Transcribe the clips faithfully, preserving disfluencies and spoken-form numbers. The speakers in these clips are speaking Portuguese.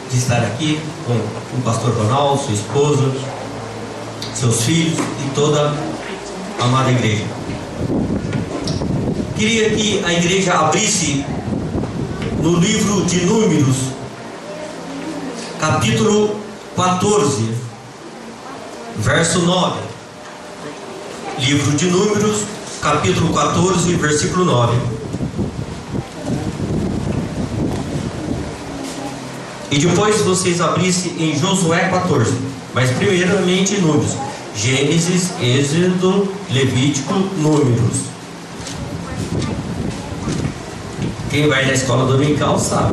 de estar aqui com o pastor Ronaldo, sua esposa, seus filhos e toda a amada igreja. Queria que a igreja abrisse no livro de Números, capítulo quatorze, verso nove. Livro de Números, capítulo quatorze, versículo nove. E depois vocês abrissem em Josué quatorze, mas primeiramente em Números. Gênesis, Êxodo, Levítico, Números. Quem vai na escola dominical sabe.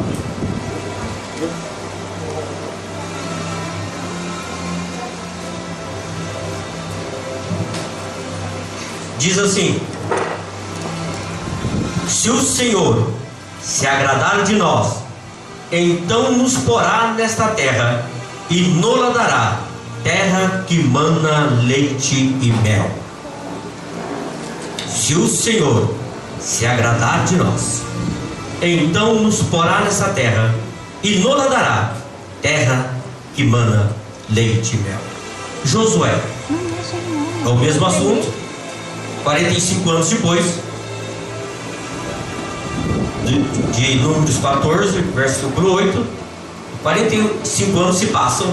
Diz assim: se o Senhor se agradar de nós, então nos porá nesta terra e nos dará terra que mana leite e mel. Se o Senhor se agradar de nós, então nos porá nessa terra e nos dará terra que mana leite e mel. Josué, é o mesmo assunto, quarenta e cinco anos depois de, de Números quatorze, versículo oito. quarenta e cinco anos se passam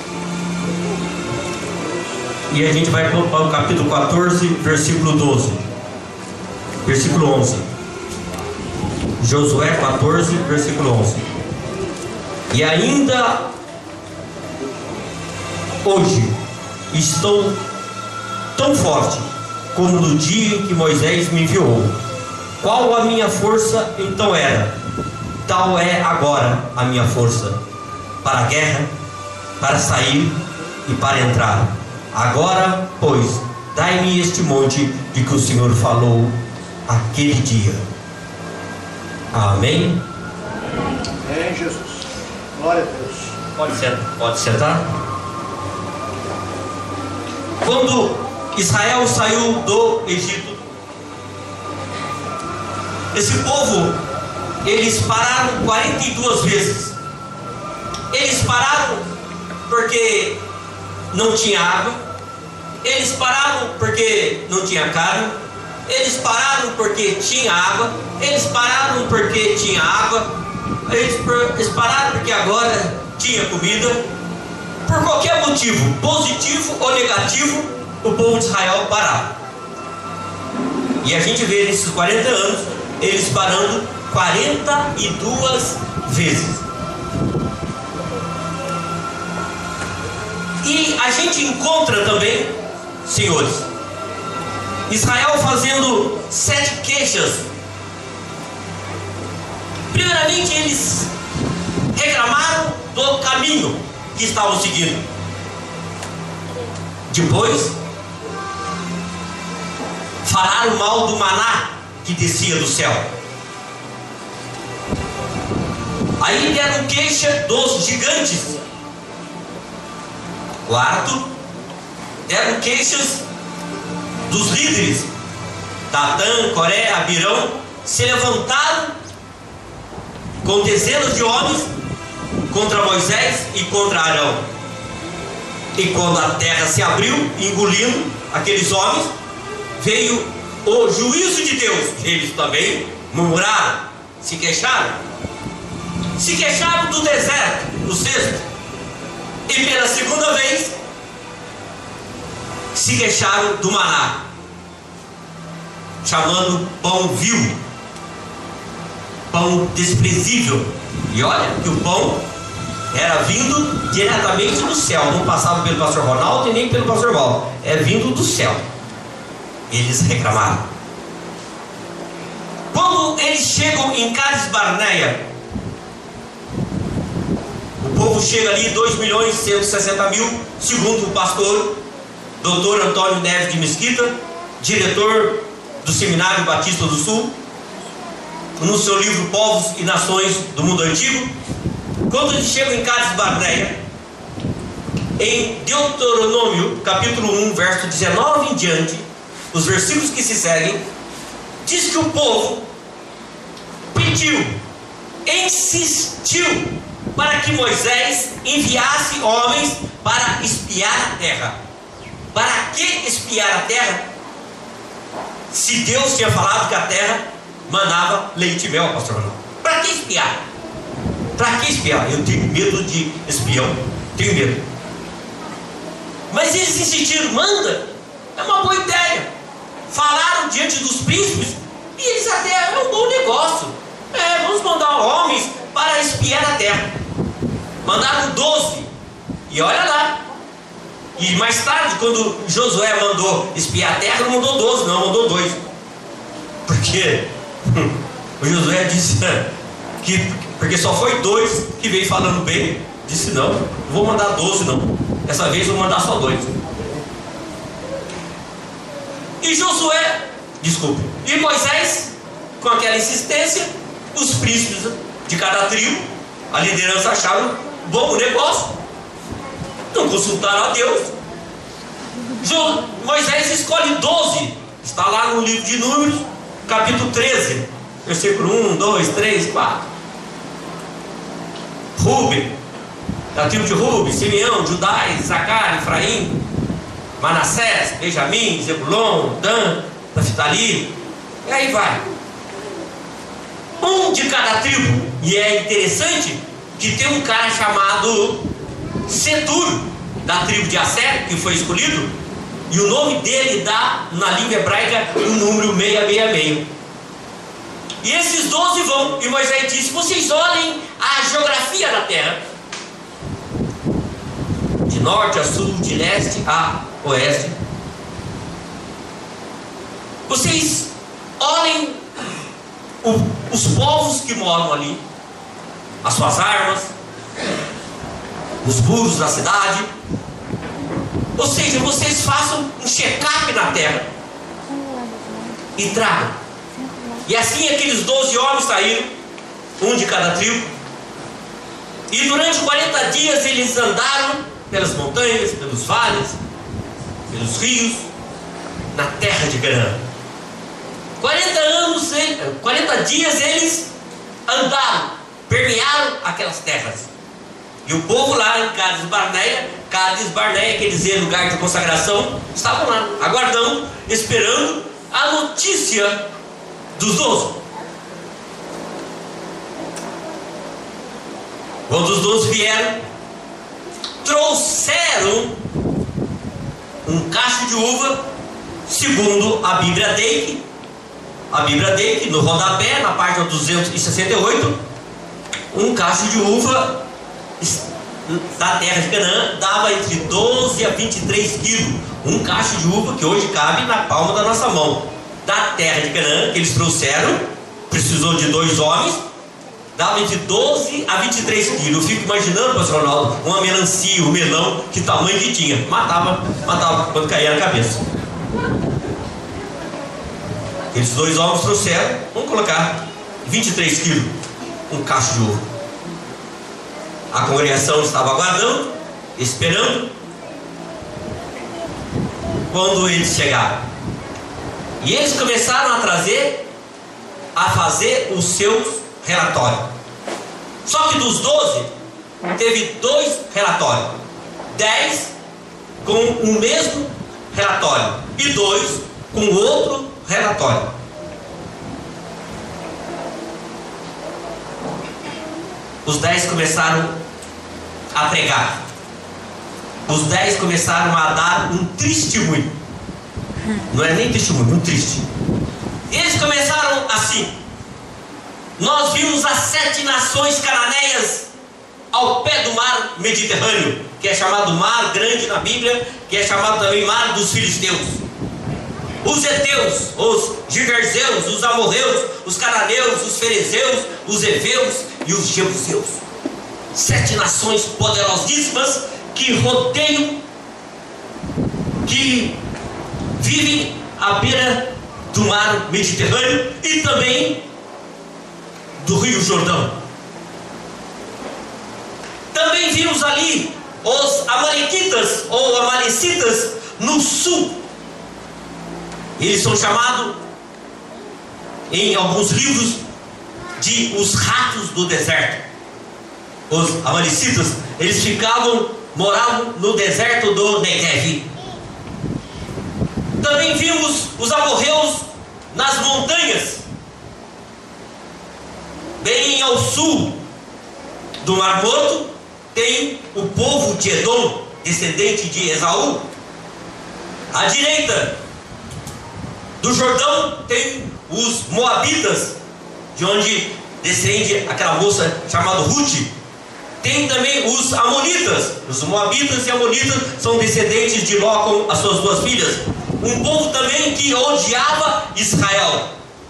e a gente vai para o capítulo quatorze, versículo doze, versículo onze. Josué quatorze, versículo onze. E ainda hoje estou tão forte como no dia em que Moisés me enviou. Qual a minha força então era, tal é agora a minha força, para a guerra, para sair e para entrar. Agora, pois, dai-me este monte de que o Senhor falou aquele dia. Amém? Amém, Jesus. Glória a Deus. Pode ser, pode sentar. Quando Israel saiu do Egito, esse povo, eles pararam quarenta e duas vezes. Eles pararam porque não tinha água. Eles pararam porque não tinha carne. Eles pararam porque tinha água. Eles pararam porque tinha água. Eles, eles pararam porque agora tinha comida. Por qualquer motivo, positivo ou negativo, o povo de Israel parava. E a gente vê nesses quarenta anos eles parando quarenta e duas vezes. E a gente encontra também, senhores, Israel fazendo sete queixas. Primeiramente, eles reclamaram do caminho que estavam seguindo. Depois, falaram mal do maná que descia do céu. Aí deram queixa dos gigantes. Quarto, deram queixas dos líderes. Datã, Coré, Abirão se levantaram com dezenas de homens contra Moisés e contra Arão. E quando a terra se abriu, engolindo aqueles homens, veio o juízo de Deus. Eles também murmuraram, se queixaram. Se queixaram do deserto, no sexto. E pela segunda vez, se queixaram do maná, chamando pão vil, pão desprezível. E olha que o pão era vindo diretamente do céu, não passava pelo pastor Ronaldo e nem pelo pastor Val, é vindo do céu. Eles reclamaram. Quando eles chegam em Cades Barneia, o povo chega ali, dois milhões cento e sessenta mil, segundo o pastor doutor Antônio Neves de Mesquita, diretor do Seminário Batista do Sul, no seu livro Povos e Nações do Mundo Antigo. Quando eles chegam em Cades Barneia, em Deuteronômio capítulo um, verso dezenove em diante, os versículos que se seguem, diz que o povo pediu, insistiu para que Moisés enviasse homens para espiar a terra. Para que espiar a terra? Se Deus tinha falado que a terra manava leite e mel, pastor Ronaldo. Para que espiar? Para que espiar? Eu tenho medo de espião. Tenho medo. Mas eles insistiram, manda. É uma boa ideia. Falaram diante dos príncipes e eles até, é um bom negócio. É, vamos mandar homens para espiar a terra. Mandaram doze. E olha lá. E mais tarde, quando Josué mandou espiar a terra, não mandou doze, não, mandou dois. Porque o Josué disse que, porque só foi dois que veio falando bem. Disse não, não vou mandar doze não. Dessa vez vou mandar só dois. E Josué, desculpe, e Moisés, com aquela insistência, os príncipes de cada tribo, a liderança acharam bom o negócio. Não consultaram a Deus. Jo, Moisés escolhe doze. Está lá no livro de Números, capítulo treze, versículo um, dois, três, quatro. Rubem, da tribo de Rubem, Simeão, Judá, Isacar, Efraim, Manassés, Benjamim, Zebulon, Dan, Naftali, e aí vai. Um de cada tribo. E é interessante que tem um cara chamado Setur, da tribo de Asser, que foi escolhido, e o nome dele dá, na língua hebraica, o número seiscentos e sessenta e seis. E esses doze vão, e Moisés disse, vocês olhem a geografia da terra, de norte a sul, de leste a oeste. Vocês olhem o, os povos que moram ali, as suas armas, os muros da cidade. Ou seja, vocês façam um check-up na terra e tragam. E assim aqueles doze homens saíram, um de cada tribo, e durante quarenta dias eles andaram pelas montanhas, pelos vales, pelos rios, na terra de Canaã. quarenta anos, quarenta dias eles andaram, permearam aquelas terras. E o povo lá em Cádiz Barneia, Cádiz Barneia, quer dizer lugar de consagração, estavam lá, aguardando, esperando a notícia dos doze. Quando os doze vieram, trouxeram um cacho de uva, segundo a Bíblia Dake, a Bíblia Dake, no rodapé, na página duzentos e sessenta e oito, um cacho de uva da terra de Canaã dava entre doze a vinte e três quilos. Um cacho de uva que hoje cabe na palma da nossa mão. Da terra de Canaã, que eles trouxeram, precisou de dois homens, dava entre doze a vinte e três quilos. Eu fico imaginando, pastor Ronaldo, uma melancia, um melão, que tamanho que tinha. Matava, matava quando caía na cabeça. Esses dois homens trouxeram, vamos colocar vinte e três quilos, um cacho de uva. A congregação estava aguardando, esperando. Quando eles chegaram, e eles começaram a trazer, a fazer os seus relatórios. Só que dos doze, teve dois relatórios, dez com o mesmo relatório e dois com outro relatório. Os dez começaram a pregar. Os dez começaram a dar um testemunho. Não é nem testemunho, um triste. Eles começaram assim: nós vimos as sete nações cananeias ao pé do mar Mediterrâneo, que é chamado Mar Grande na Bíblia, que é chamado também Mar dos Filisteus. Os heteus, os giverzeus, os amorreus, os cananeus, os ferezeus, os heveus e os jebuseus. Sete nações poderosíssimas que rodeiam, que vivem à beira do mar Mediterrâneo e também do Rio Jordão. Também vimos ali os amalequitas ou amalecitas no sul. Eles são chamados em alguns livros de os ratos do deserto. os amalecitas, eles ficavam, moravam no deserto do Negev. Também vimos os amorreus nas montanhas, bem ao sul do Mar Morto, tem o povo de Edom, descendente de Esaú. À direita do Jordão tem os moabitas, de onde descende aquela moça chamada Ruth. Tem também os amonitas. Os moabitas e amonitas são descendentes de Ló com as suas duas filhas. Um povo também que odiava Israel.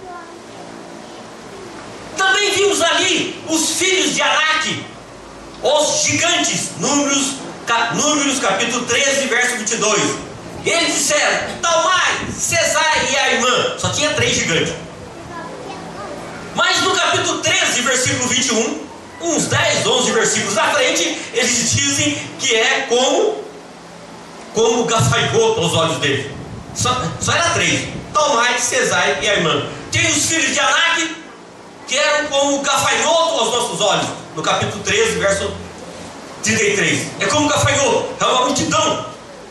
Também vimos ali os filhos de Anak, os gigantes. Números, Números capítulo treze, verso vinte e dois. Eles disseram: Talmai, Cesai e a irmã. Só tinha três gigantes. Mas no capítulo treze, versículo vinte e um, uns dez, onze versículos à frente, eles dizem que é como como gafanhoto aos olhos deles. Só, só era três: Talmai, Cesai e a irmã. Tem os filhos de Anak, que eram como gafanhoto aos nossos olhos. No capítulo treze, verso trinta e três. É como gafanhoto, é uma multidão.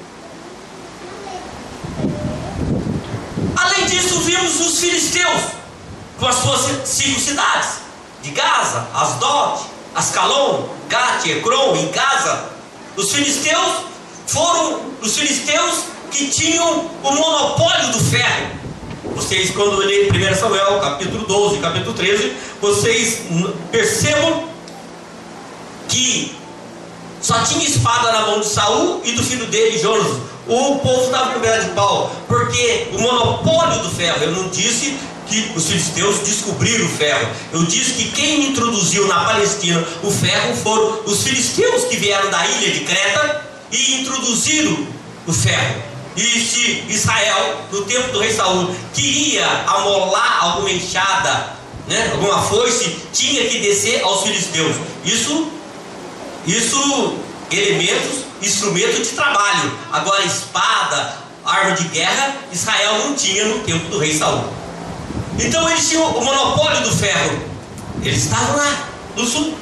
Além disso, vimos os filisteus com as suas cinco cidades: de Gaza, Asdod, Ascalon, Gate, Ecrom e Gaza. Os filisteus foram os filisteus que tinham o monopólio do ferro. Vocês, quando olhem primeiro Samuel, capítulo doze, capítulo treze, vocês percebam que só tinha espada na mão de Saul e do filho dele, Jonas. O povo estava com pedaço de pau, porque o monopólio do ferro. Eu não disse que os filisteus descobriram o ferro. Eu disse que quem introduziu na Palestina o ferro foram os filisteus que vieram da ilha de Creta e introduziram o ferro. E se Israel, no tempo do rei Saul, queria amolar alguma enxada, né, alguma foice, tinha que descer aos filisteus. Isso, isso, elementos, instrumento de trabalho. Agora, espada, arma de guerra, Israel não tinha no tempo do rei Saul. Então eles tinham o monopólio do ferro. Eles estavam lá no sul.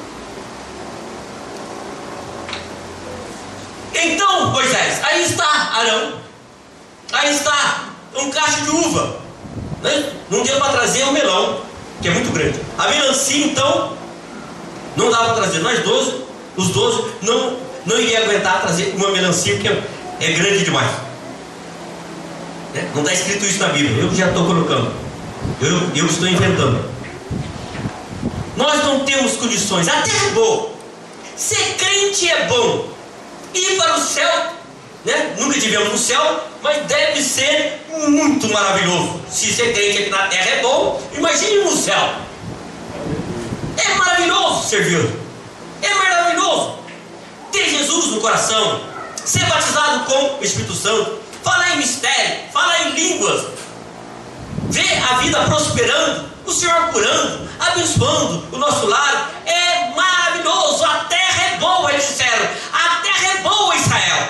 Então, Moisés, aí está Arão, aí está um cacho de uva, né? Não deu para trazer o melão, que é muito grande. A melancia, então, não dava para trazer. Nós doze, os doze, não, não iria aguentar trazer uma melancia, porque é grande demais, né? Não está escrito isso na Bíblia, eu já estou colocando, eu, eu estou inventando. Nós não temos condições. A terra é boa, ser crente é bom, ir para o céu, né? Nunca tivemos no céu, mas deve ser muito maravilhoso. Se ser crente aqui na terra é bom, imagine no céu. É maravilhoso servir, é maravilhoso ter Jesus no coração, ser batizado com o Espírito Santo, falar em mistério, falar em línguas, ver a vida prosperando, o Senhor curando, abençoando o nosso lar. É maravilhoso. A terra é boa, eles disseram. A terra é boa, Israel.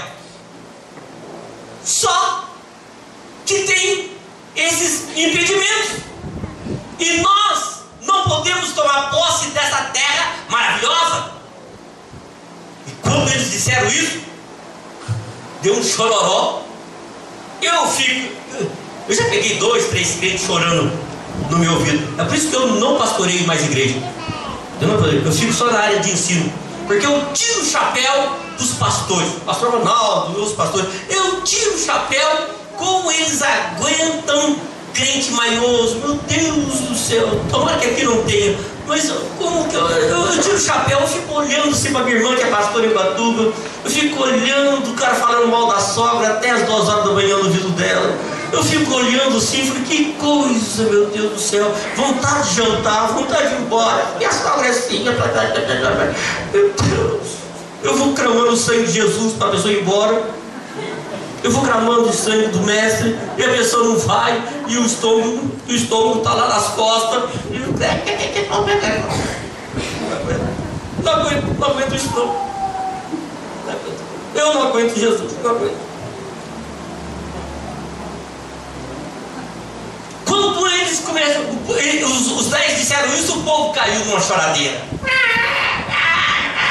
Só que tem esses impedimentos, e nós não podemos tomar posse dessa terra maravilhosa. E quando eles disseram isso, deu um chororó. Eu fico, eu já peguei dois, três crentes chorando no meu ouvido. É por isso que eu não pastoreio mais igreja. Eu, não, eu fico só na área de ensino, porque eu tiro o chapéu dos pastores, pastor Ronaldo, meus pastores. Eu tiro o chapéu, como eles aguentam crente manhoso. Meu Deus do céu, tomara que aqui não tenha, mas como que eu, eu, eu tiro o chapéu, eu fico olhando assim para minha irmã que é pastora em Batuba. Eu fico olhando o cara falando mal da sogra até as duas horas da manhã no ouvido dela. Eu fico olhando assim, falei, que coisa, meu Deus do céu. Vontade de jantar, vontade de ir embora. Minha sogra é assim. Meu Deus. Eu vou clamando o sangue de Jesus para a pessoa ir embora. Eu vou clamando o sangue do mestre, e a pessoa não vai, e o estômago, o estômago está lá nas costas. E eu... Não aguento, não aguento isso não. Eu não aguento Jesus, não aguento. Quando eles começam, os, os dez disseram isso, o povo caiu numa choradeira.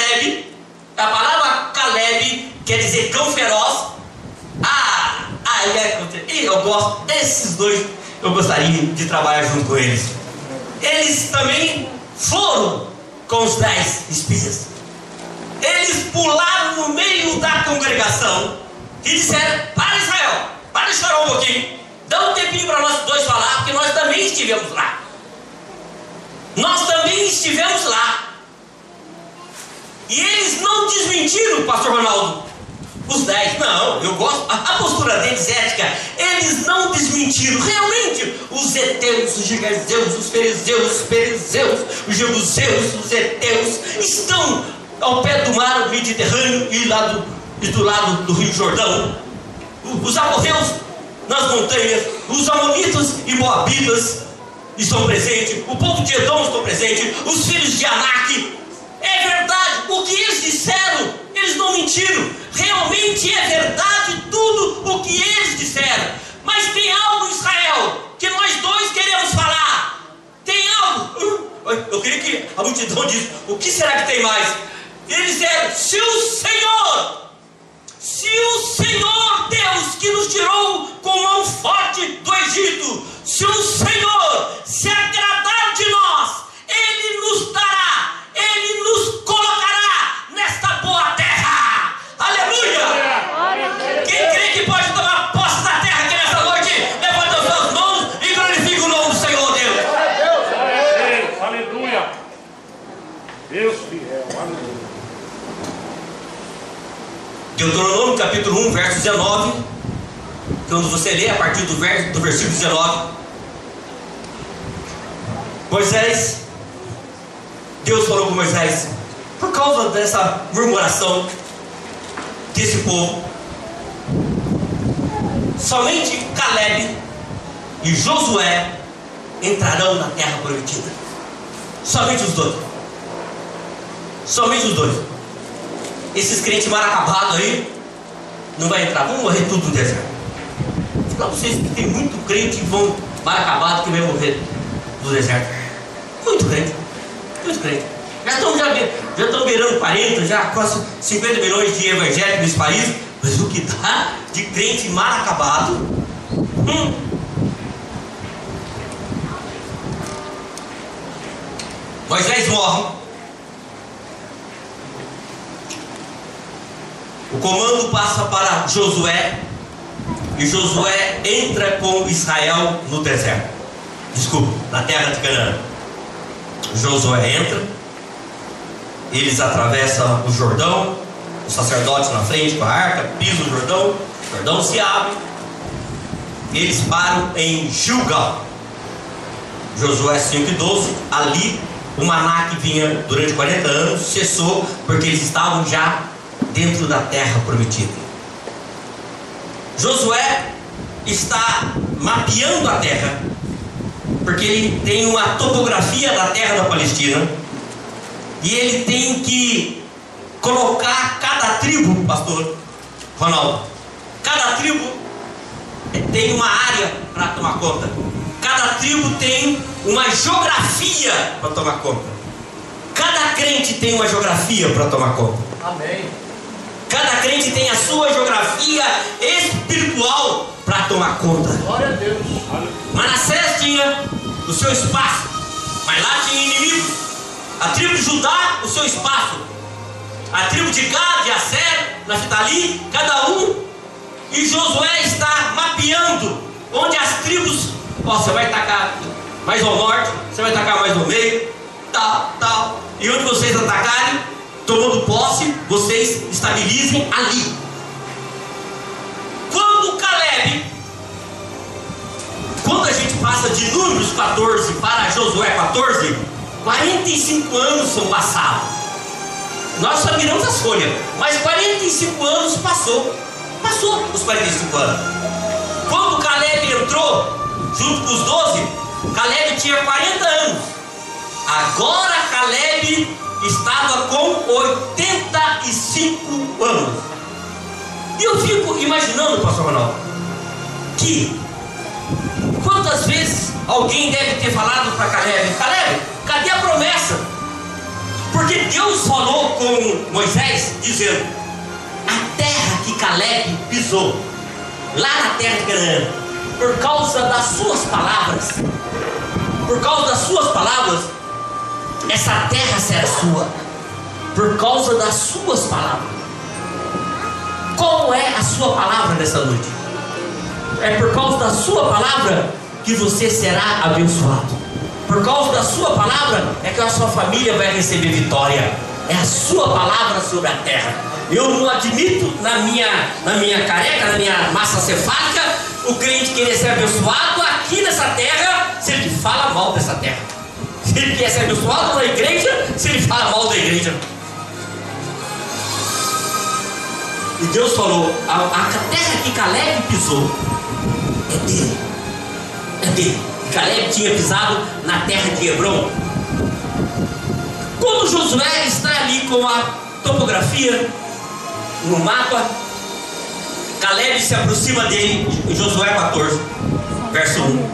Caleb, a palavra Caleb quer dizer cão feroz. Ah, ah eu gosto desses dois, eu gostaria de trabalhar junto com eles. Eles também foram com os dez espias. Eles pularam no meio da congregação e disseram: para, Israel, para de chorar um pouquinho, dá um tempinho para nós dois falar, porque nós também estivemos lá. Nós também estivemos lá. E eles não desmentiram, pastor Ronaldo, os dez. Não, eu gosto, a, a postura deles é ética. Eles não desmentiram. Realmente, os heteus, os gigazeus, os fariseus, os perizeus, os jebuseus, os heteus estão ao pé do mar Mediterrâneo e, lá do, e do lado do Rio Jordão. Os amorreus nas montanhas, os amonitas e moabitas estão presentes, o povo de Edom estão presentes, os filhos de Anak. É verdade, o que eles disseram, eles não mentiram. Realmente é verdade tudo o que eles disseram. Mas tem algo, Israel, que nós dois queremos falar. Tem algo. Eu queria que a multidão disse: o que será que tem mais? Eles disseram: se o Senhor, se o Senhor Deus que nos tirou com mão forte do Egito, se o Senhor se agradar de nós, Ele nos dará, Ele nos colocará nesta boa terra. Aleluia! Quem crê que pode tomar posse da terra aqui nesta noite, levanta as suas mãos e glorifica o nome do Senhor Deus. Deus, aleluia! Deus fiel, aleluia. Deuteronômio capítulo um, verso dezenove. Quando você lê a partir do, vers, do versículo dezenove, Moisés, Deus falou com Moisés: por causa dessa murmuração desse povo, somente Caleb e Josué entrarão na terra prometida. Somente os dois. Somente os dois. Esses crentes mal acabados aí não vai entrar, vão morrer tudo no deserto. Vou falar pra vocês que tem muito crente vão mal acabado que vai morrer no deserto. Muito crente, muito crente. Já estão já, já estão beirando quarenta, já quase cinquenta milhões de evangélicos nesse país. Mas o que dá de crente mal acabado? Hum. Moisés morre. O comando passa para Josué, e Josué entra com Israel no deserto. Desculpa, na terra de Canaã. Josué entra, eles atravessam o Jordão, os sacerdotes na frente com a arca, pisam o Jordão, o Jordão se abre, eles param em Gilgal. Josué cinco e doze, ali o maná que vinha durante quarenta anos cessou, porque eles estavam já dentro da terra prometida. Josué está mapeando a terra, porque ele tem uma topografia da terra da Palestina, e ele tem que colocar cada tribo, pastor Ronaldo, cada tribo tem uma área para tomar conta, cada tribo tem uma geografia para tomar conta, cada crente tem uma geografia para tomar conta. Amém. Cada crente tem a sua geografia espiritual para tomar conta. Glória a Deus. Manassés tinha o seu espaço, mas lá tinha inimigos. A tribo de Judá, o seu espaço. A tribo de Gad, de Aser, Naftali, cada um. E Josué está mapeando onde as tribos. Ó, você vai atacar mais ao norte, você vai atacar mais no meio, tal, tal. E onde vocês atacarem, tomando posse, vocês estabilizem ali. Quando Caleb, quando a gente passa de Números quatorze para Josué quatorze, quarenta e cinco anos são passados. Nós só viramos as folhas, mas quarenta e cinco anos passou. Passou os quarenta e cinco anos. Quando Caleb entrou, junto com os doze, Caleb tinha quarenta anos. Agora Caleb estava com oitenta e cinco anos. E eu fico imaginando, pastor Ronaldo, que quantas vezes alguém deve ter falado para Caleb: Caleb, cadê a promessa? Porque Deus falou com Moisés, dizendo: a terra que Caleb pisou, lá na terra de Canaã, por causa das suas palavras, por causa das suas palavras, essa terra será sua, por causa das suas palavras. Como é a sua palavra nessa noite? É por causa da sua palavra que você será abençoado. Por causa da sua palavra é que a sua família vai receber vitória. É a sua palavra sobre a terra. Eu não admito na minha, na minha careca, na minha massa cefálica, o crente querer ser abençoado aqui nessa terra, se ele fala mal dessa terra. Se ele quer ser abençoado na igreja, se ele fala mal da igreja. E Deus falou: a, a terra que Caleb pisou é dele. É dele. E Caleb tinha pisado na terra de Hebron. Quando Josué está ali com a topografia no mapa, Caleb se aproxima dele, em Josué quatorze, verso um.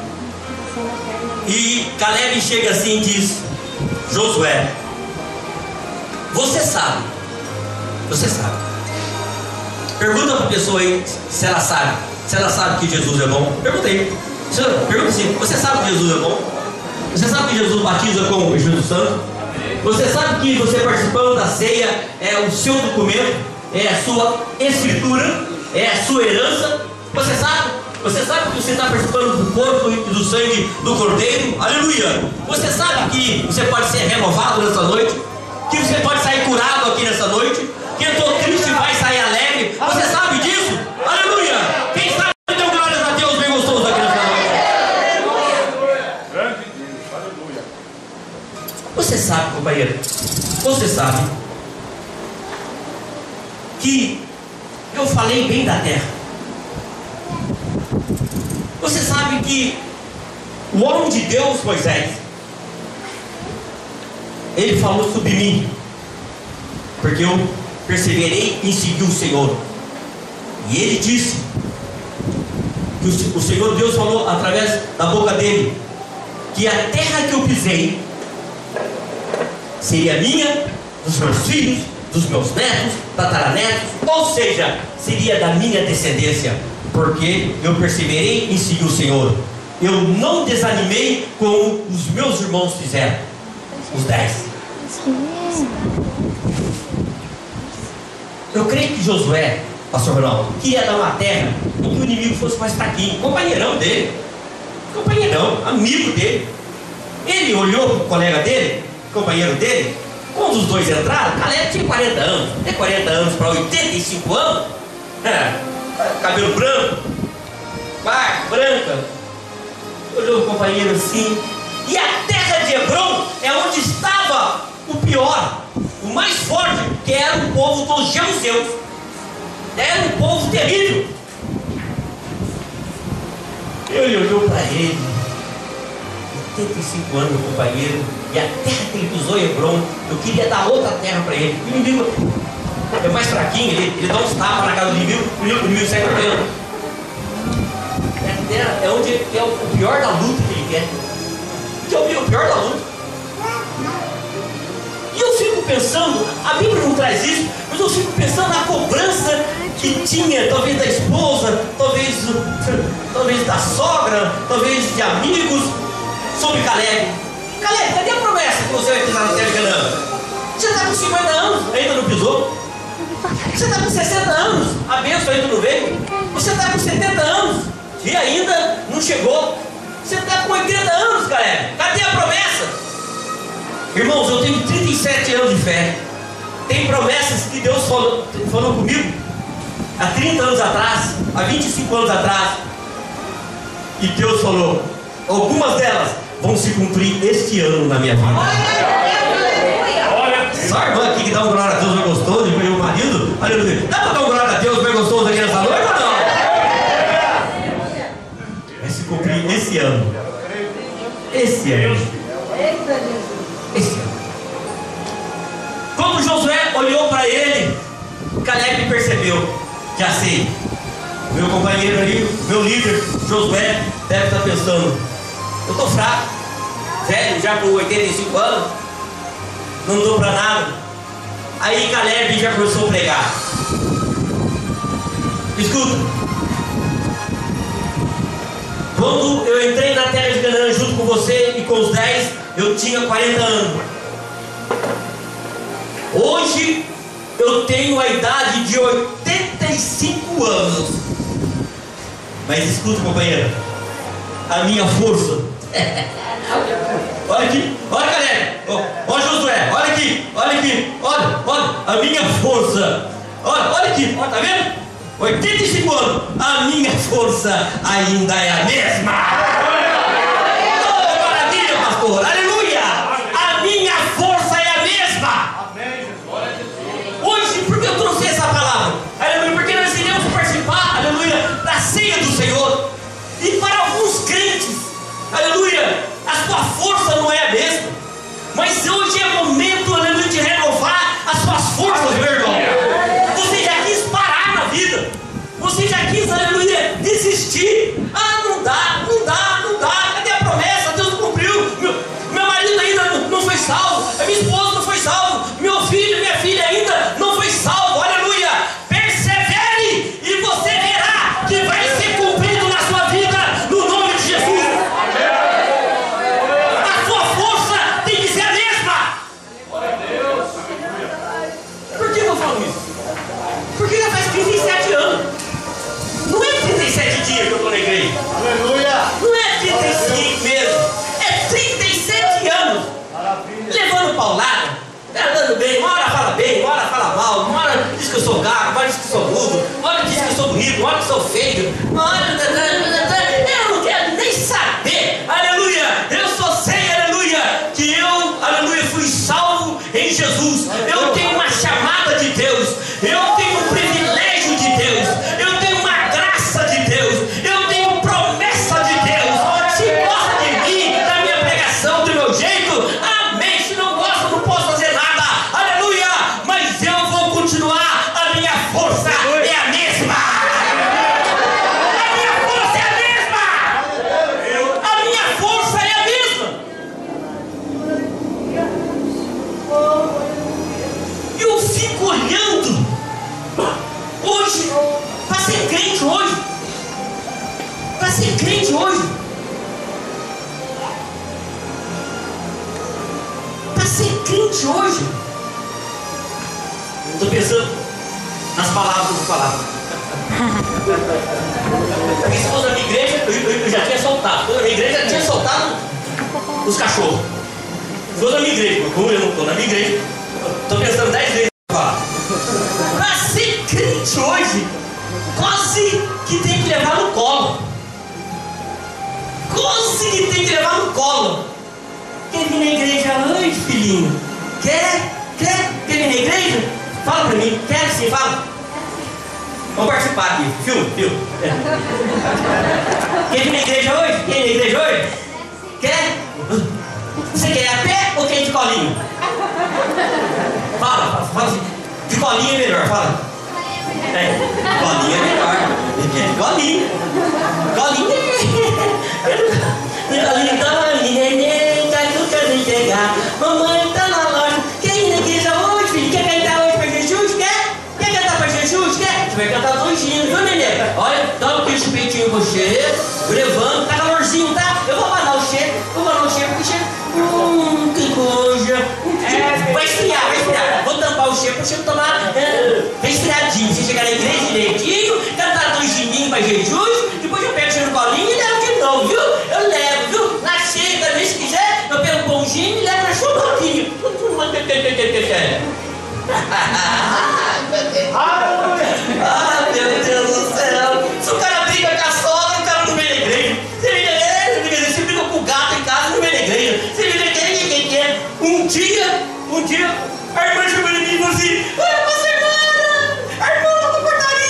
E Caleb chega assim e diz: Josué, você sabe, você sabe. Pergunta para a pessoa aí se ela sabe, se ela sabe que Jesus é bom. Pergunta aí. Pergunta assim: você sabe que Jesus é bom? Você sabe que Jesus batiza com o Espírito Santo? Você sabe que você participando da ceia é o seu documento, é a sua escritura, é a sua herança? Você sabe? Você sabe que você está participando do corpo e do sangue do Cordeiro? Aleluia! Você sabe que você pode ser renovado nessa noite? Que você pode sair curado aqui nessa noite? Que eu estou triste e vai sair alegre? Você sabe disso? Aleluia! Quem sabe, então, glórias a Deus, bem gostoso aqui nessa noite. Você sabe, companheiro, você sabe que eu falei bem da terra. Você sabe que o homem de Deus, Moisés, ele falou sobre mim, porque eu perseverei em seguir o Senhor. E ele disse que o Senhor Deus falou através da boca dele que a terra que eu pisei seria minha, dos meus filhos, dos meus netos, tataranetos, ou seja, seria da minha descendência, porque eu perseverei em seguir o Senhor. Eu não desanimei como os meus irmãos fizeram, os dez. Eu creio que Josué, pastor Ronaldo, queria dar uma terra em que o inimigo fosse mais fraquinho, companheirão dele, companheirão, amigo dele. Ele olhou para o colega dele, companheiro dele. Quando os dois entraram, Caleb tinha quarenta anos, tem quarenta anos para oitenta e cinco anos, é, cabelo branco, barba branca. Olhou o companheiro assim, e a terra de Hebron é onde estava o pior, o mais forte, que era o povo dos jebuseus. Era um povo terrível. Ele olhou para ele, oitenta e cinco anos, meu companheiro, e a terra que ele pisou em Hebron, eu queria dar outra terra para ele. O inimigo é mais fraquinho, ele, ele dá uns tapas na cara do inimigo, o inimigo sai correndo. A terra é onde é o pior da luta que ele quer. Que eu vi o pior da luta. E eu fico pensando, a Bíblia não traz isso, mas eu fico pensando na cobrança que tinha, talvez da esposa, talvez, talvez da sogra, talvez de amigos, sobre Caleb. Caleb, cadê a promessa que você vai pisar na terra de Canaã? Você está com cinquenta anos, ainda não pisou? Você está com sessenta anos, a bênção ainda não veio? Você está com setenta anos e ainda não chegou? Você está com oitenta anos, Caleb, cadê a promessa? Irmãos, eu tenho trinta e sete anos de fé. Tem promessas que Deus falou, falou comigo há trinta anos atrás, há vinte e cinco anos atrás, e Deus falou, algumas delas vão se cumprir este ano na minha vida. Só a irmã aqui que dá um glória a Deus bem gostoso, e meu marido, aleluia. Dá para dar um glória a Deus bem gostoso aqui nessa noite ou não? Vai se cumprir esse ano. Esse ano. Esse ano. Quando Josué olhou para ele, Caleb percebeu, já sei, meu companheiro ali, meu líder, Josué, deve estar pensando, eu estou fraco, velho, já com oitenta e cinco anos, não deu para nada. Aí Caleb já começou a pregar. Escuta, quando eu entrei na terra de Canaã junto com você e com os dez, eu tinha quarenta anos. Hoje eu tenho a idade de oitenta e cinco anos. Mas escuta, companheiro, a minha força olha aqui, olha Caleb, olha Josué, olha aqui, olha aqui, olha, olha, a minha força, olha, olha aqui, olha, tá vendo? oitenta e cinco anos, a minha força ainda é a mesma. Oh, maravilha, pastor, aleluia, a minha força é a mesma. Hoje, por que eu trouxe essa palavra? Aleluia, porque nós iremos participar, aleluia, da ceia do Senhor. E para alguns crentes, aleluia, a sua força não é a mesma, mas hoje é momento, aleluia, de renovar as suas forças, meu irmão. Você já quis parar na vida, você já quis, aleluia, desistir. Ah, não dá, não dá, não dá, cadê a promessa? Deus cumpriu, meu, meu marido ainda não, não foi salvo, a minha esposa não foi salvo, meu filho, minha filha ainda não foi salvo, aleluia. Persevere e você verá que vai ser cumprido na sua vida, no nome de Jesus. A sua força tem que ser a mesma. Por que eu falo isso? Porque já faz trinta e sete anos. Não é trinta e sete dias que eu estou na igreja. Aleluia. Não é trinta e cinco mesmo. É trinta e sete anos. Maravilha. Levando paulada, andando bem, uma hora fala bem, uma hora fala mal, uma hora diz que eu sou gago, uma hora diz que eu sou mudo, uma hora diz que eu sou bonito, uma hora que eu sou feio, uma hora... Eu não quero nem saber, aleluia, eu só sei, aleluia, que eu, aleluia, fui salvo em Jesus. Eu tenho uma chamada de Deus, eu tenho um privilégio de Deus, eu tenho uma graça de Deus, eu tenho promessa de Deus. Se gosta de mim, da minha pregação, do meu jeito, amém. Se não gosta, não posso fazer nada, aleluia, mas eu vou continuar. A minha força é a mesma. A minha força é a mesma. A minha força é a mesma. Eu fico olhando hoje, para ser crente hoje, para ser crente hoje, para ser crente hoje, estou pensando nas palavras que eu vou falar. Porque se fosse na minha igreja, eu, eu, eu já tinha soltado. Se fosse na minha igreja, eu já tinha soltado os cachorros. Se fosse na minha igreja, como eu não estou na minha igreja, estou pensando dez vezes para falar. Para ser crente hoje, quase que tem que levar no colo. Quase que tem que levar no colo. Quer vir na igreja hoje, filhinho? Quer? Quer? Quer vir na igreja? Fala pra mim. Quer sim? Fala. Vamos participar aqui. Filme, filme. Quer vir na igreja hoje? Quer ir na igreja hoje? Quer? Você quer a pé ou quer ir de colinho? Fala, fala, fala assim. De colinho é melhor, fala. É, colinho é melhor. De colinho. Colinho. Colinho tá neném, tá tentando chegar. Mamãe tá na loja. Quer ir na igreja hoje, filho? Quer cantar hoje pra Jesus? Quer? Quer cantar pra Jesus? Quer? Você vai cantar dois hinos, viu, neném? Olha, dá um queijo peitinho pra você. Levando, tá calorzinho, tá? Eu vou abanar o cheiro. Vou abanar o cheiro porque cheiro. Hum, que coisa. É, vai esfriar, vai esfriar. Vou tampar o cheiro pra você tomar é, resfriadinho. Você chegar na igreja direitinho, cantar dois hininhos pra Jesus. Depois eu pego o cheiro no colinho e levo de novo, viu? Eu levo, viu? Na cheia também, se quiser, eu pego um pãozinho e levo na sua boquinha. Ah, meu Deus do céu. Se o cara briga com a sogra, o cara não vem na igreja. Se briga, se briga com o gato em casa, não vem na igreja. Se briga quem, quem quer. Um dia, um dia, a irmã chegou em mim e falou assim: olha, você, irmã, a irmã não comportaria.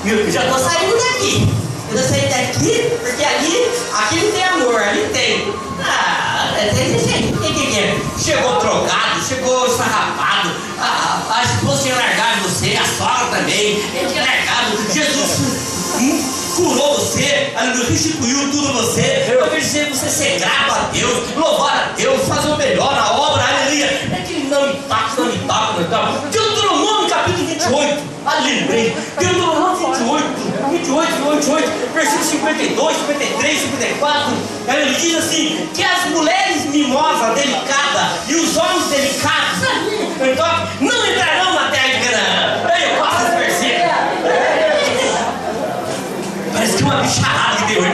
eu já estou saindo daqui. Eu já saí daqui porque ali, aqui não tem amor, ali tem. Ah, tem gente. Quem que é? Chegou drogado, chegou esfarrapado, a, a esposa tinha largado você, a sogra também, ele tinha largado. Jesus hum, curou você, aleluia, restituiu tudo você. Eu vejo você ser grato a Deus, louvar a Deus, fazer o melhor na obra, aleluia. É que não me toca, não me toca, não me toca. Deuteronômio capítulo vinte e oito, ali lembrei. Deuteronômio vinte e oito, vinte e oito, vinte e oito, versículo cinquenta e dois, cinquenta e três, cinquenta e quatro. Ele diz assim: que as mulheres mimosas, delicadas, e os homens delicados, então, não entrarão na terra de Canaã. Eu gosto desse versículo. Parece que é uma bicharada que deu, hein?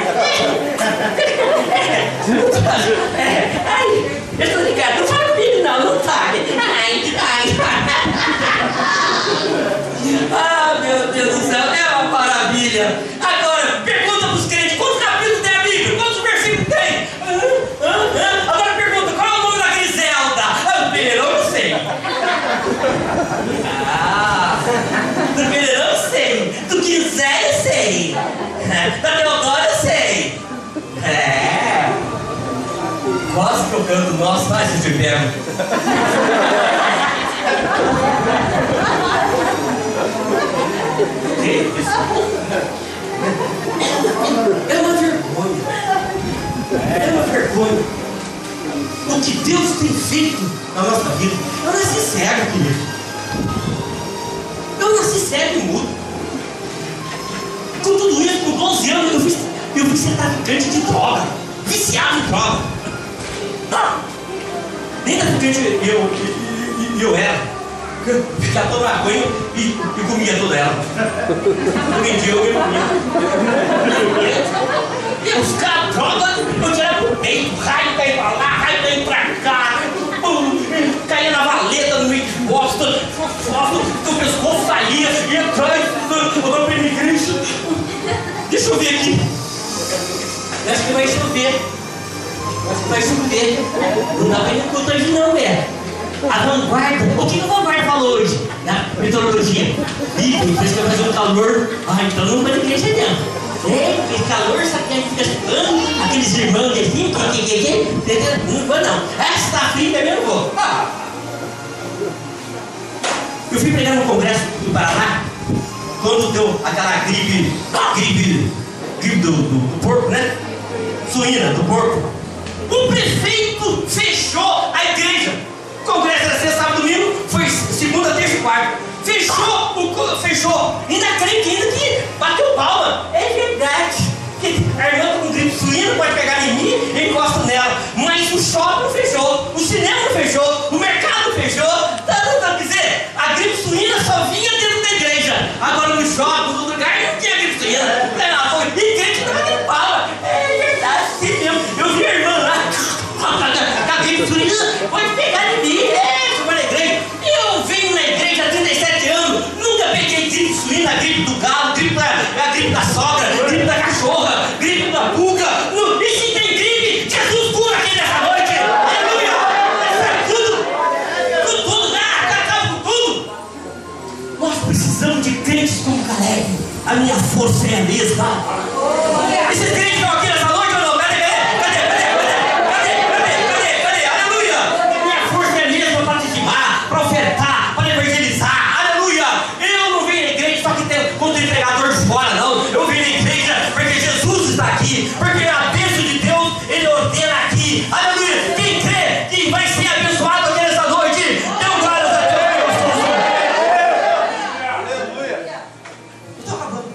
Ai, eu estou ligado, não fala comigo não, não fale. Ai, ai. Ah, meu Deus do céu, é uma maravilha. Agora, pergunta para os crentes: quantos capítulos tem a Bíblia? Quantos versículos tem? Ah, ah, ah. Agora pergunta: qual é o nome da Griselda? Ah, Pereirão eu sei. Ah, do Pereirão eu sei. Do Quiser eu sei. Da Teodora eu sei. É. Quase que eu canto, nossa, vai se tiver. É uma vergonha. É uma vergonha. O que Deus tem feito na nossa vida. Eu nasci cego, querido. Eu nasci cego e mudo. Com tudo isso, com doze anos, eu fui, eu fui ser traficante de droga. Viciado em droga. Ah, nem traficante eu, eu, eu era. Ficava toda maconha e, e comia toda ela. Eu vendia, eu comia. E os caras, droga, eu tirava pro peito, raio caía pra lá, raio caía pra cá, pum, caía na valeta no meio de bosta, o pescoço saía e atrás, eu vou pra igreja. Deixa eu ver aqui. Eu acho que vai chover. Eu acho que vai chover. Não dá pra ir no culto hoje não, velho. A vanguarda, o que a vanguarda falou hoje? Na metodologia. Ih, depois que vai fazer um calor, ah, então não vai ter igreja não. É, aquele calor, sabe que a gente fica chutando, aqueles irmãos assim, que, que, que, que, não vou não. Essa tá fria também, eu não vou. Ah. Eu fui pregar no congresso do Paraná, quando deu aquela gripe, gripe, gripe do, do, do porco, né? Suína, do porco. O prefeito fechou a igreja. O congresso era sexta, sábado, domingo, foi segunda, terça e quarta. Fechou, o, fechou. Ainda creio que ainda que bateu palma. É verdade. Que a irmã tá com gripe suína, pode pegar em mim e encosta nela. Mas o shopping não fechou, o cinema não fechou, o mercado não fechou. Tá, tá, quer dizer, a gripe suína só vinha dentro da igreja. Agora no shopping, no lugar, não tinha gripe suína. Ela foi, e crente que tava de palma. É verdade, sim mesmo. Eu vi a irmã lá, com a gripe suína, pode pegar em mim. É, foi na igreja. Eu venho na igreja há trinta e sete anos, nunca peguei gripe suína, gripe do galo, gripe da, a gripe da sogra, gripe da cachorra, gripe da pulga. No, e se tem gripe, Jesus cura aqui nessa noite. Aleluia! É tudo, tudo, tudo, né? Acaba com tudo. Nós precisamos de crentes como Caleb. A minha força é a mesma. Esses crentes estão aqui nessa noite ou não? Cadê, cadê, cadê, cadê, cadê, cadê, cadê, aleluia! Minha força é a mesma para dizimar, para ofertar, para evangelizar, aleluia! Eu não venho na igreja só que tem contra o pregador de fora, não. Eu venho na igreja porque Jesus está aqui, porque a bênção de Deus, Ele ordena aqui, aleluia! Quem crê que vai ser abençoado aqui nessa noite, deu glórias a Deus, aleluia! Estou acabando.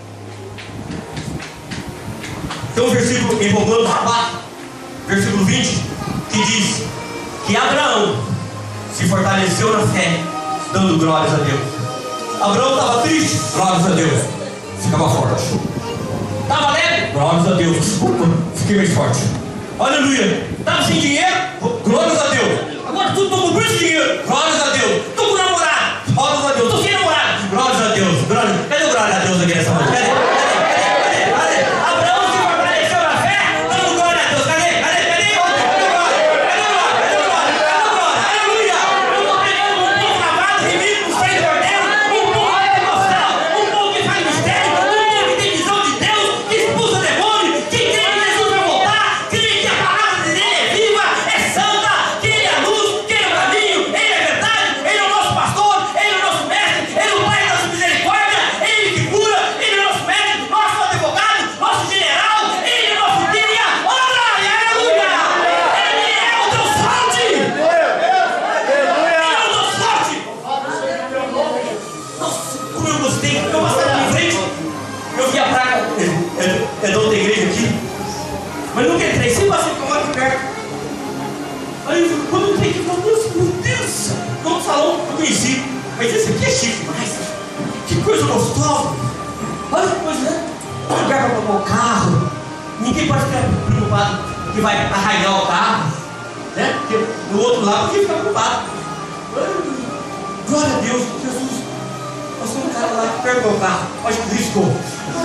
Tem um versículo em Romanos quatro, versículo vinte, que diz que Abraão se fortaleceu na fé, dando glórias a Deus. Abraão estava triste, glórias a Deus, ficava forte. Estava alegre, glórias a Deus, opa, fiquei mais forte. Aleluia. Estava sem dinheiro, glórias a Deus. Agora tudo estou com muito dinheiro, glórias a Deus. Estou com namorado, glórias a Deus. Estou sem namorado, glórias a Deus. Glórias. Cadê o glória a Deus aqui nessa noite? Cadê? Cadê? Cadê? Cadê? Abraão se fortaleceu na fé, dando glória a Deus. Cadê? Cadê? Cadê? Cadê o glória? Cadê o glória? Cadê o glória? Cadê o glória? Aleluia. Eu estou pregando um povo lavado, remido, com sangue verdadeiro, um povo pentecostal, um povo que faz mistério, que vai arranhar o carro, né? Porque do outro lado podia ficar preocupado. Glória a Deus, Jesus. Passou um cara lá perto do meu carro, acho que riscou.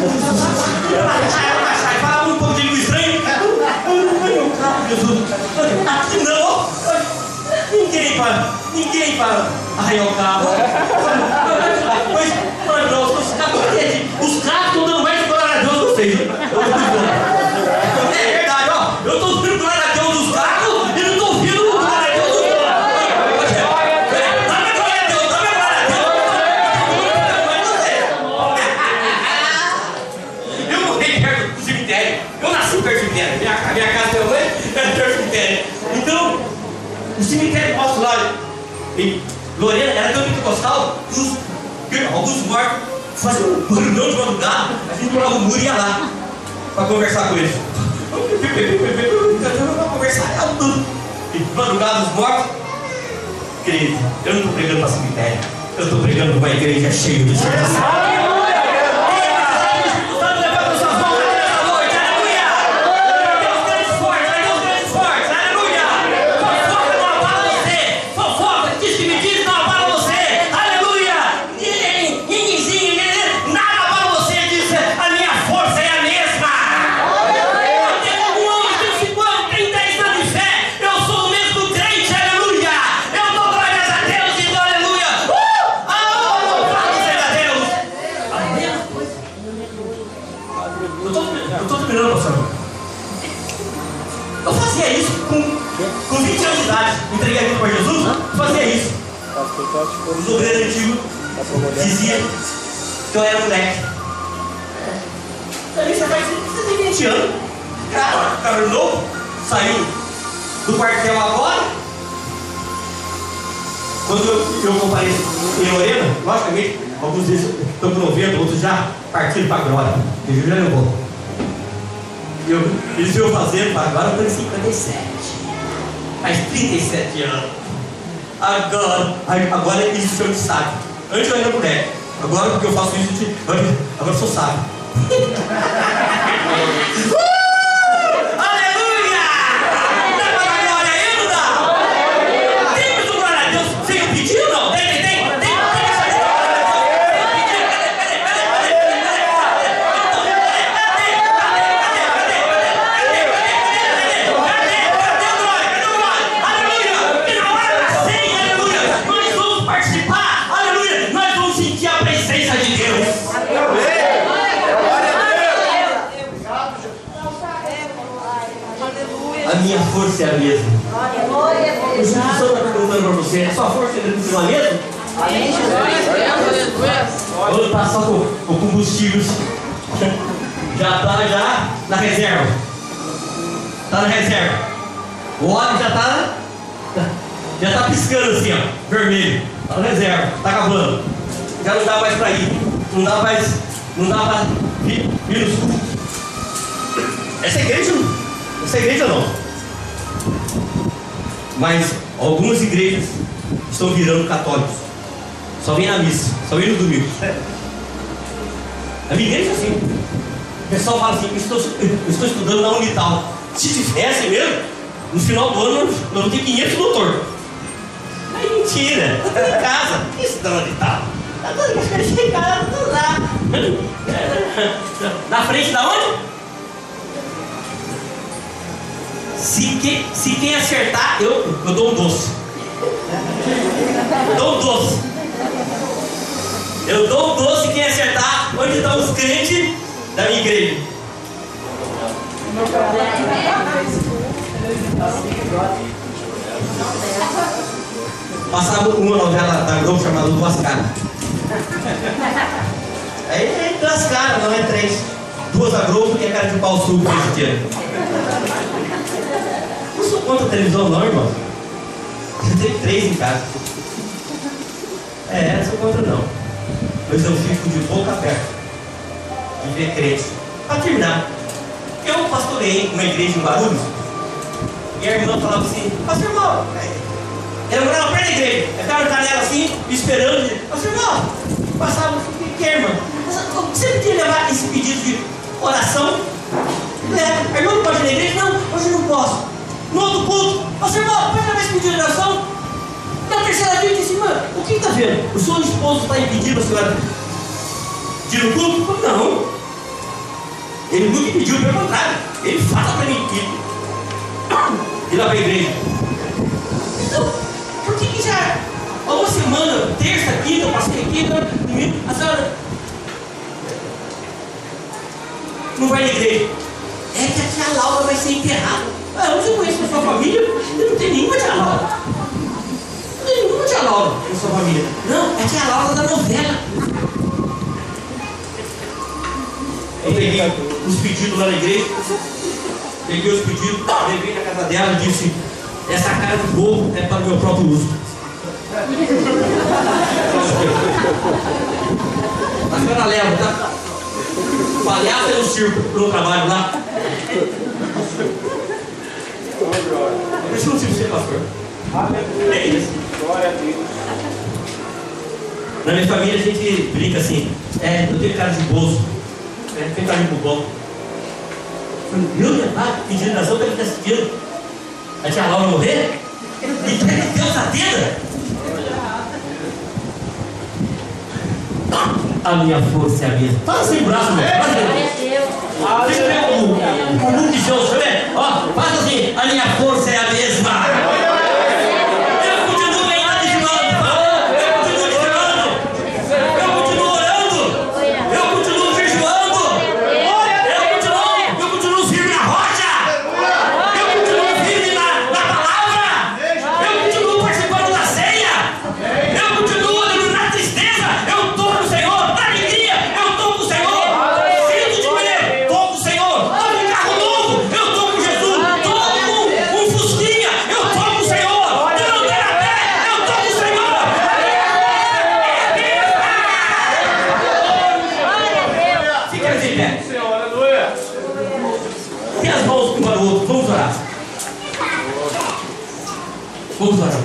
Fala um pouco de língua estranha. Ai, meu carro, Jesus. Aqui não. Ninguém para, ninguém para arranhar o carro. Mas, maravilhoso, os carros estão dando mais de glória a Deus vocês. É verdade, ó. Eu estou ouvindo glória a Deus dos carros e não estou ouvindo glória a Deus dos carros. Dá minha glória a Deus, dá minha glória a Deus. Eu morri perto do cemitério. Eu nasci perto do cemitério. Minha, minha casa tem mãe era perto do cemitério. Então, o cemitério nosso lá em Lorena era tão pentecostal que os, alguns mortos faziam um barulhão de madrugada. A gente pulava o muro e ia lá para conversar com eles. Vamos conversar alto. E madrugada os mortos. Querido, eu não estou pregando para cemitério. Eu estou pregando para uma igreja cheia de salvação. Entreguei a vida para Jesus, fazia isso. Os obreiros antigos diziam que eu era moleque. Aí você vai dizer, você tem vinte anos. Cara, cara novo, saiu do quartel agora. Quando eu, eu compareço em Lorena, logicamente, alguns deles estão com noventa, outros já partiram para a glória. Eu já não vou. Eu, eles iam fazendo para agora, eu tenho cinquenta e sete. Faz trinta e sete anos. Agora, agora é isso que eu sabe. Antes eu era moleque. Agora porque eu faço isso, agora eu sou sábio. uh! Aleluia! Dá para dar glória aí, não dá? Tem muito glória a Deus sem eu pedir ou não? Tem, tem, tem, tem, tem, tem essa glória a Deus. A minha força é a mesma. O Espírito Santo está perguntando para você: a sua força ainda continua a mesma? Vamos estar só com o combustível. Já está já na reserva. Está na reserva. O óleo já está já está piscando assim, ó, vermelho. Está na reserva. Está acabando. Já não dá mais para ir. Não dá mais. Não dá para vir, vir nos cultos. Essa igreja não. Essa igreja não. Mas algumas igrejas estão virando católicos. Só vem na missa, só vem no domingo. A minha igreja é assim. O pessoal fala assim: eu estou, eu estou estudando na Unital. Se tivesse mesmo, no final do ano eu não tenho quinhentos doutor. Aí mentira, eu estou em casa. Que estudando na Unital? Eu estou em casa, estou lá. Na frente da onde? Se quem, se quem acertar, eu, eu dou um doce. Eu dou um doce. Eu dou um doce quem acertar onde estão os crentes da minha igreja. Passava uma novela da Globo chamada Duas Caras. Aí é duas caras, não é três. Duas da Globo e a cara de pau sul que eles não sou contra a televisão não, irmão. Eu tenho três em casa. É, não sou contra não. Mas eu fico de boca aberta de ver crente. Para terminar, eu pastorei uma igreja em Guarulhos e a irmã falava assim: pastor irmão, ela morava perto da igreja. Eu ficava na janela assim, esperando. Pastor irmão, passava assim: o que é, irmã? Você podia levar esse pedido de oração? É, a irmã não pode ir na igreja? Não, hoje eu não posso. No outro culto, você irmão, primeira vez que pediu oração. Na terceira vez disse, irmã, o que está vendo? O seu esposo está impedindo a senhora de ir no culto? Não. Ele nunca impediu, pelo contrário. Ele fala para mim que ir lá para a igreja. Então, por que que já há uma semana, terça, quinta, eu passei quinta, domingo, a senhora não vai na igreja? É que a tia Laura vai ser enterrada. Ah, eu não conheço a sua família, eu não tenho nenhuma tia Laura. Não tem nenhuma tia Laura na sua família. Não, é a tia Laura da novela. Eu peguei os pedidos lá na igreja, peguei os pedidos, levei na casa dela e disse, essa cara de bobo é para o meu próprio uso. A senhora leva, tá? Palhaço é no circo, no trabalho lá. Eu preciso de você, pastor. É isso. Glória a Deus. Na minha família a gente brinca assim, é, eu tenho cara de bolso, é, tenho cara de bobão. Meu Deus, pedindo oração para ele estar assistindo. A tia Laura morrer? E quer que Deus atenda? A minha força é a mesma. Fala assim, braço, meu. Faz assim. Deixa eu ver o mundo de Deus, deixa eu ver. Ó, faz assim. A minha força é a mesma. Eu continuo ganhando de mano. Eu continuo tirando. Eu continuo orando. Eu continuo jejuando. Eu continuo, eu continuo firme na rocha. Eu continuo firme na, na palavra. Eu continuo participando da ceia. Eu continuo olhando na tristeza. Eu estou no Senhor. Na alegria, eu estou com o Senhor. Filho de mulher, estou com o Senhor. Estou com um carro novo, eu estou com Jesus. Estou com um fusquinha, eu estou com o Senhor. Eu não tenho a fé, eu estou com o Senhor. Fica de pé. Tem as mãos um para o outro. Vamos orar. Vamos orar.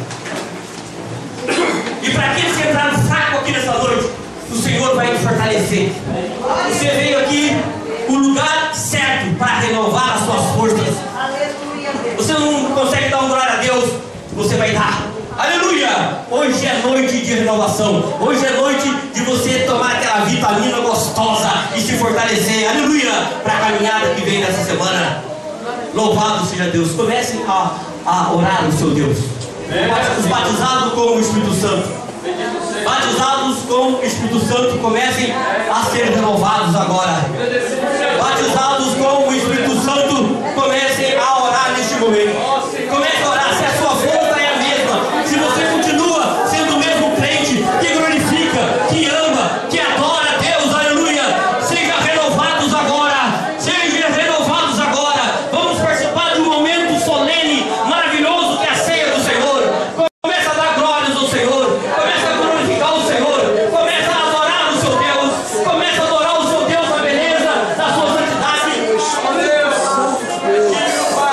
E para aqueles que entraram fraco aqui nessa noite, o Senhor vai te fortalecer. Você veio aqui o lugar certo para renovar as suas forças. Você não consegue dar uma glória a Deus, você vai dar. Aleluia! Hoje é noite de renovação. Hoje é noite de você tomar aquela vitamina gostosa e se fortalecer. Aleluia! Para a caminhada que vem nessa semana. Louvado seja Deus. Comece a, a orar o seu Deus. Os batizados com o Espírito Santo, batizados com o Espírito Santo, comecem a ser renovados agora. Batizados com o Espírito Santo, comecem a orar neste momento. Comece a orar. Se a sua força é a mesma, se você continua sendo o mesmo crente que glorifica, que ama, que adora a Deus, aleluia, seja renovados agora. Seja renovados agora. Vamos participar de um momento solene, maravilhoso, que é a ceia do Senhor. Começa a dar glórias ao Senhor. Começa a glorificar o Senhor. Começa a adorar o seu Deus. Começa a adorar o seu Deus na beleza da sua santidade.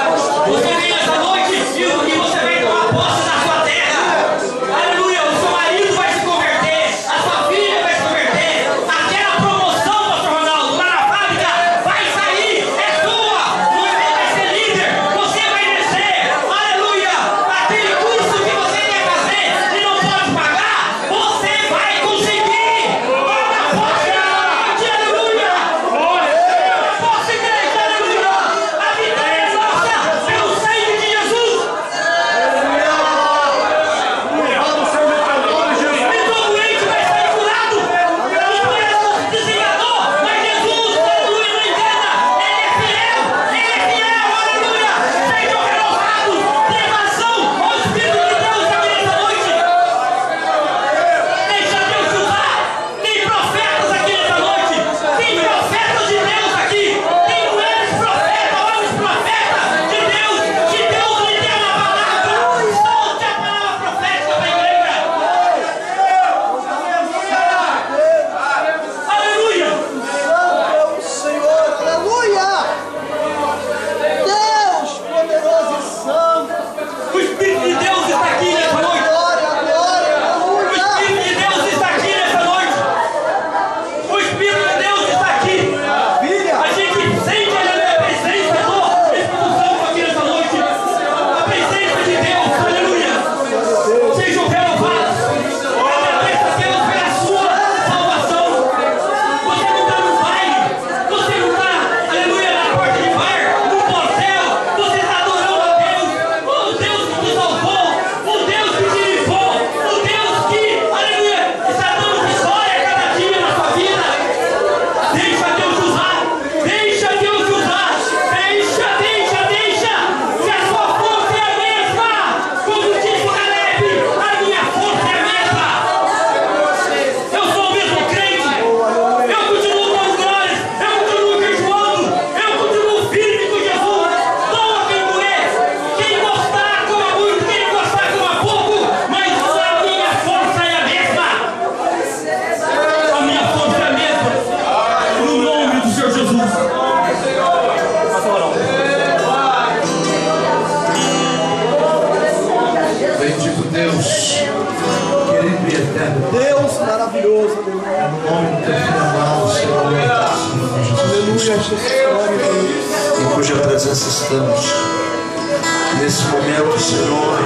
eterno. Deus maravilhoso, aleluia. É no nome do teu filho amado, Senhor, Aleluia, Jesus, glória a Deus. em cuja presença estamos. Nesse momento, Senhor,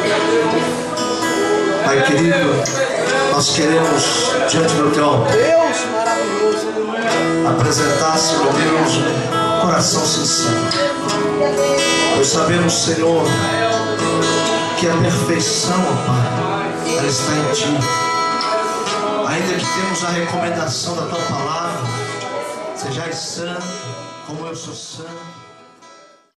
Pai querido, nós queremos, diante do teu altar, Deus maravilhoso, aleluia. apresentar, Senhor Deus, um coração sincero. Nós sabemos, Senhor, que a perfeição, ó Pai, ela está em Ti. Ainda que temos a recomendação da Tua palavra, sejais santo, como eu sou santo.